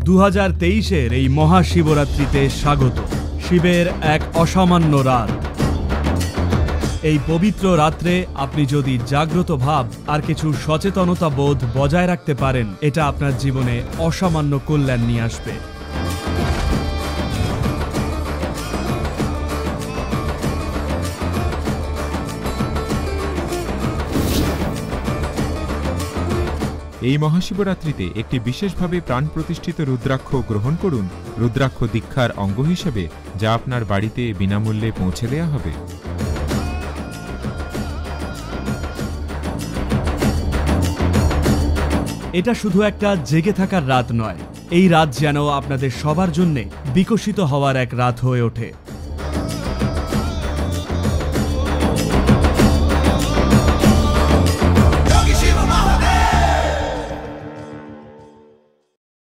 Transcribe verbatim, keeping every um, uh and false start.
দু হাজার তেইশের এই মহাশিবরাত্রিতে স্বাগত। শিবের এক অসামান্য রাত। এই পবিত্র রাত্রে আপনি যদি জাগ্রত ভাব আর কিছু সচেতনতা বোধ বজায় রাখতে পারেন, এটা আপনার জীবনে অসামান্য কল্যাণ নিয়ে আসবে। এই মহাশিবরাত্রিতে একটি বিশেষভাবে প্রাণ প্রতিষ্ঠিত রুদ্রাক্ষ গ্রহণ করুন, রুদ্রাক্ষ দীক্ষার অঙ্গ হিসেবে, যা আপনার বাড়িতে বিনামূল্যে পৌঁছে দেওয়া হবে। এটা শুধু একটা জেগে থাকার রাত নয়, এই রাত যেন আপনাদের সবার জন্যে বিকশিত হওয়ার এক রাত হয়ে ওঠে।